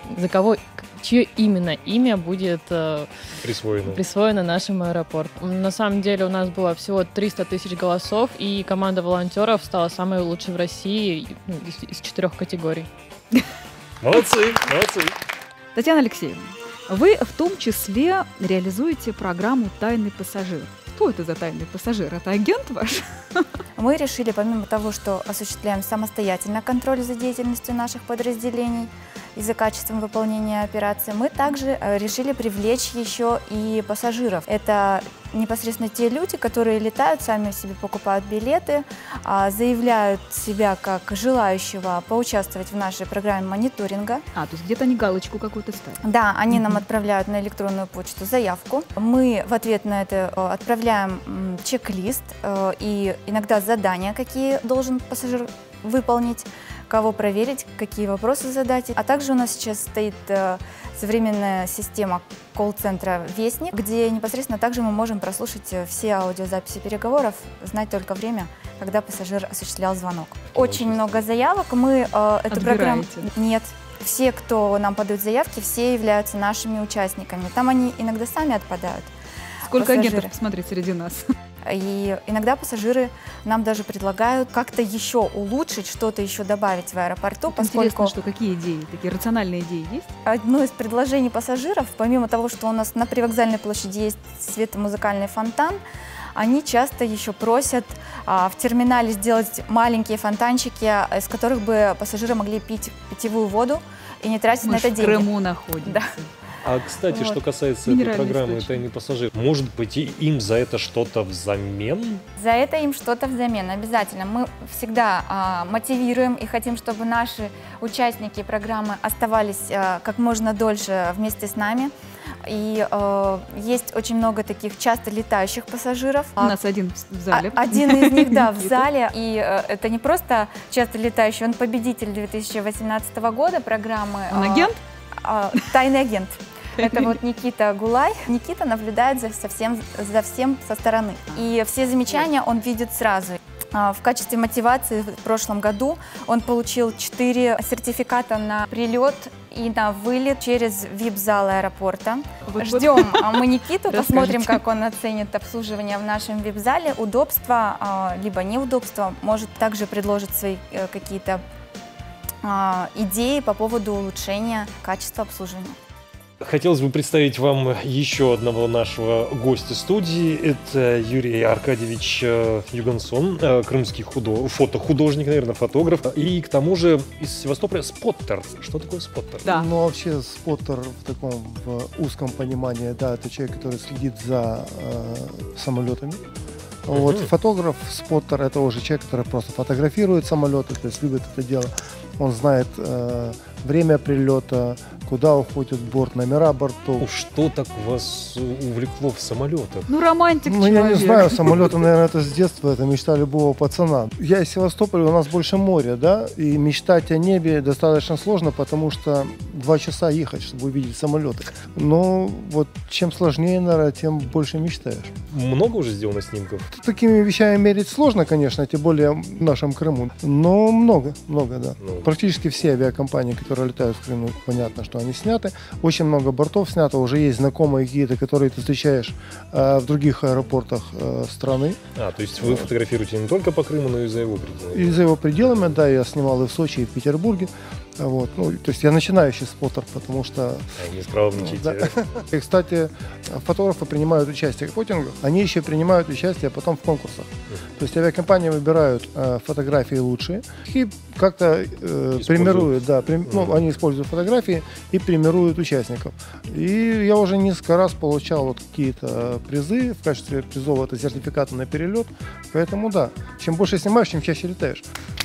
S9: чье именно имя будет присвоено нашему аэропорту. На самом деле у нас было всего 300 тысяч голосов, и команда волонтеров стала самой лучшей в России из 4 категорий.
S2: Молодцы, молодцы.
S1: Татьяна Алексеевна, вы в том числе реализуете программу «Тайный пассажир». Кто это за тайный пассажир? Это агент ваш?
S10: Мы решили, помимо того, что осуществляем самостоятельно контроль за деятельностью наших подразделений и за качеством выполнения операции, мы также решили привлечь еще и пассажиров. Это непосредственно те люди, которые летают, сами себе покупают билеты, заявляют себя как желающего поучаствовать в нашей программе мониторинга.
S1: То есть где-то они галочку какую-то ставят?
S10: Да, они нам отправляют на электронную почту заявку. Мы в ответ на это отправляем чек-лист и иногда задания, какие должен пассажир выполнить, кого проверить, какие вопросы задать. А также у нас сейчас стоит современная система колл-центра «Вестник», где непосредственно также мы можем прослушать все аудиозаписи переговоров, знать только время, когда пассажир осуществлял звонок. Очень много заявок. Мы эту программу... Нет. Все, кто нам подают заявки, все являются нашими участниками. Там они иногда сами отпадают.
S1: Сколько агентов, посмотрите, среди нас?
S10: И иногда пассажиры нам даже предлагают как-то еще улучшить, что-то еще добавить в аэропорту, поскольку...
S1: Интересно, что какие идеи, такие рациональные идеи есть?
S10: Одно из предложений пассажиров, помимо того, что у нас на Привокзальной площади есть светомузыкальный фонтан, они часто еще просят в терминале сделать маленькие фонтанчики, из которых бы пассажиры могли пить питьевую воду и не тратить на это деньги.
S1: Мы в Крыму находимся.
S10: Да.
S2: А, кстати, что касается этой программы «Тайный пассажир», может быть, им за это что-то взамен?
S10: За это им что-то взамен, обязательно. Мы всегда мотивируем и хотим, чтобы наши участники программы оставались как можно дольше вместе с нами. И есть очень много таких часто летающих пассажиров.
S1: У нас один в зале.
S10: Один из них, да, в зале. И это не просто часто летающий, он победитель 2018 года программы.
S1: Он агент?
S10: Тайный агент. Это вот Никита Гулай. Никита наблюдает за всем со стороны. И все замечания он видит сразу. В качестве мотивации в прошлом году он получил 4 сертификата на прилет и на вылет через VIP-зал аэропорта. Ждем мы Никиту, посмотрим, как он оценит обслуживание в нашем VIP-зале. Удобства, либо неудобства. Может также предложить свои какие-то идеи по поводу улучшения качества обслуживания.
S2: Хотелось бы представить вам еще одного нашего гостя студии. Это Юрий Аркадьевич Югансон, крымский фотохудожник, наверное, фотограф. И к тому же из Севастополя споттер. Что такое споттер?
S22: Да. Ну, вообще споттер в узком понимании, да, это человек, который следит за самолетами. Вот, фотограф, споттер — это уже человек, который просто фотографирует самолеты, то есть любит это дело. Он знает время прилета, куда уходит борт, номера бортов.
S2: Что так вас увлекло в самолетах?
S1: Ну, романтик
S22: человек. Я не знаю, самолеты, наверное, это с детства, это мечта любого пацана. Я из Севастополя, у нас больше моря, да, и мечтать о небе достаточно сложно, потому что 2 часа ехать, чтобы увидеть самолеты. Но вот чем сложнее, наверное, тем больше мечтаешь.
S2: Много уже сделано снимков?
S22: Такими вещами мерить сложно, конечно, тем более в нашем Крыму, но много, да. Практически все авиакомпании, которые летают в Крыму, понятно, что они сняты. Очень много бортов снято, уже есть знакомые какие-то, которые ты встречаешь в других аэропортах страны.
S2: То есть вы фотографируете не только по Крыму, но и за его пределами?
S22: И за его пределами, да, я снимал и в Сочи, и в Петербурге. Вот. Ну, то есть я начинающий споттер, потому что...
S2: Не скромничайте.
S22: Да. И, кстати, фотографы принимают участие в фотингах, они еще принимают участие потом в конкурсах. То есть авиакомпании выбирают фотографии лучшие и как-то премируют, да, они используют фотографии и премируют участников. И я уже несколько раз получал вот какие-то призы, в качестве призов это сертификаты на перелет, поэтому да, чем больше снимаешь, тем чаще летаешь.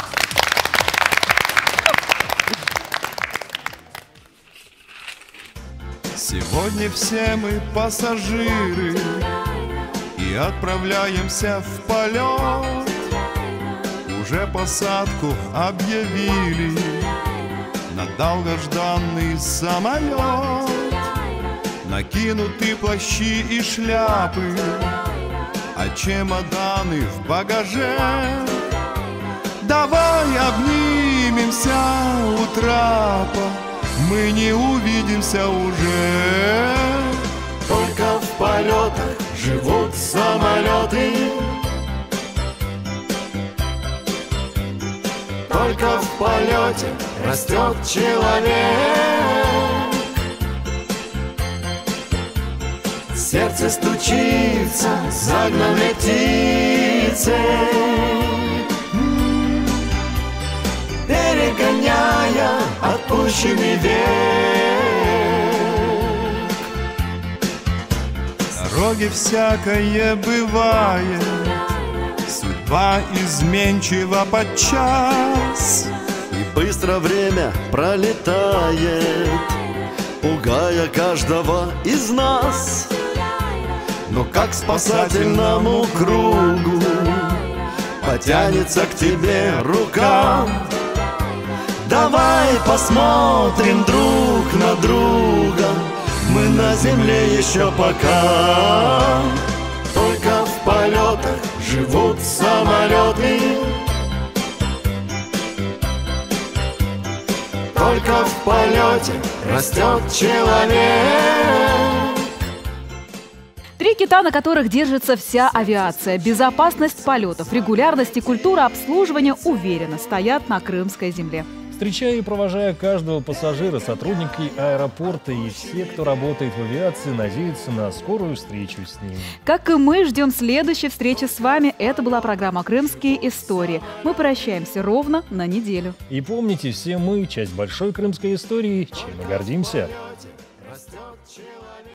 S20: Сегодня все мы пассажиры и отправляемся в полет. Уже посадку объявили, на долгожданный самолет. Накинуты плащи и шляпы, а чемоданы в багаже. Давай обнимемся у трапа, мы не увидимся уже.
S12: Только в полетах живут самолеты, только в полете растет человек. Сердце стучится загнанной птицей, перегоняя отпущенный век.
S20: В дороге всякое бывает, судьба изменчива подчас.
S12: И быстро время пролетает, пугая каждого из нас. Но как спасательному кругу потянется к тебе рука. Давай посмотрим друг на друга, мы на земле еще пока. Только в полетах живут самолеты, только в полете растет человек.
S1: Три кита, на которых держится вся авиация. Безопасность полетов, регулярность и культура обслуживания уверенно стоят на крымской земле.
S2: Встречая и провожая каждого пассажира, сотрудники аэропорта и все, кто работает в авиации, надеются на скорую встречу с ним.
S1: Как и мы, ждем следующей встречи с вами. Это была программа «Крымские истории». Мы прощаемся ровно на неделю.
S2: И помните, все мы – часть большой крымской истории, чем мы гордимся.